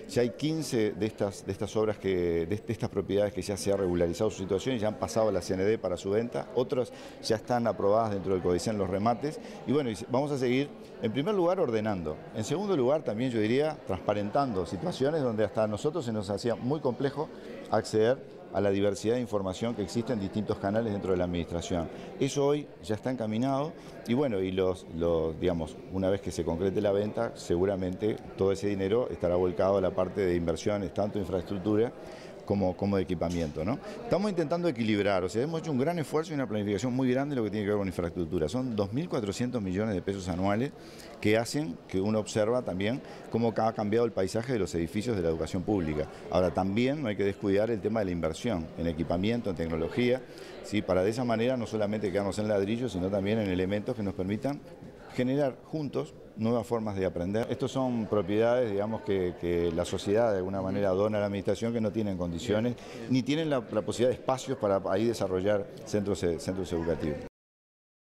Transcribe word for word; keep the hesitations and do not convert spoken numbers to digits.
Ya hay quince de estas, de estas obras, que, de, de estas propiedades que ya se ha regularizado su situación y ya han pasado a la C N D para su venta. Otras ya están aprobadas dentro del Codicen los remates. Y bueno, vamos a seguir, en primer lugar, ordenando. En segundo lugar, también yo diría, transparentando situaciones donde hasta a nosotros se nos hacía muy complejo acceder a la diversidad de información que existe en distintos canales dentro de la administración. Eso hoy ya está encaminado y bueno, y los, los, digamos, una vez que se concrete la venta, seguramente todo ese dinero estará volcado a la parte de inversiones, tanto de infraestructura como, como de equipamiento, ¿no? Estamos intentando equilibrar, o sea, hemos hecho un gran esfuerzo y una planificación muy grande en lo que tiene que ver con infraestructura. Son dos mil cuatrocientos millones de pesos anuales que hacen que uno observa también cómo ha cambiado el paisaje de los edificios de la educación pública. Ahora, también no hay que descuidar el tema de la inversión en equipamiento, en tecnología, ¿sí? Para de esa manera no solamente quedarnos en ladrillos, sino también en elementos que nos permitan generar juntos nuevas formas de aprender. Estos son propiedades, digamos, que, que la sociedad de alguna manera dona a la administración, que no tienen condiciones, ni tienen la, la posibilidad de espacios para ahí desarrollar centros, centros educativos.